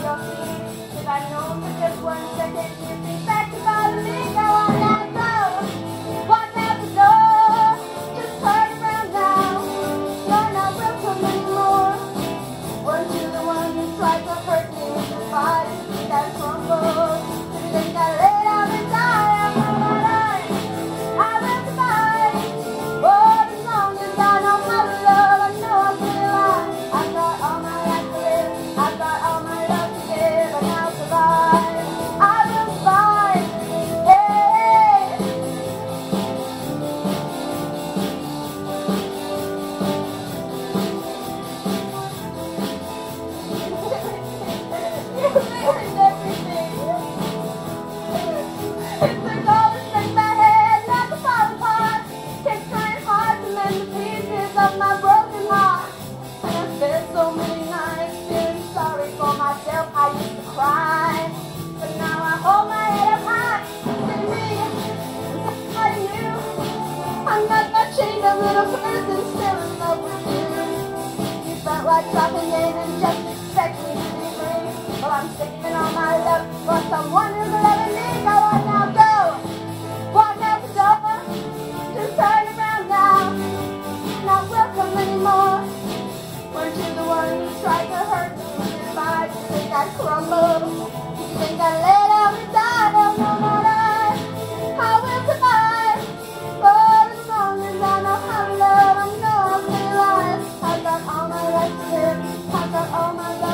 your feet. If I know for just 1 second you think back to bother me, go on now, go. Walk out the door, just turn around now. You're not welcome anymore. Weren't you the one who tried to hurt me with your body? That crumble. If you think I lay down and die, I'm on my life. I will survive. Oh, as long as I know how to love, I know I'm still alive. I've got all my life to live. I've got all my love to give, and I'll survive. I will survive. Hey. You ruined everything. It took all the strength I had not to fall apart. Kept trying hard to mend the pieces of my broken heart. And I spent so many nights feeling sorry for myself. I used to cry, but now I hold my head up high. To me, somebody new. I'm not that chained up little person still in love with you. You felt like dropping in and just expect me to be free. Well, I'm saving all my love for someone who's loving me. Go on now, go. Walk out the door. Just turn around now. Not welcome anymore. Weren't you the one who tried to hurt me with your body? You think I'd crumble? You think I'd lay down and die? Oh, no, not I. I will survive. Oh, as long as I know how to love, I know I'll stay alive. I've got all my life to live. I've got all my life.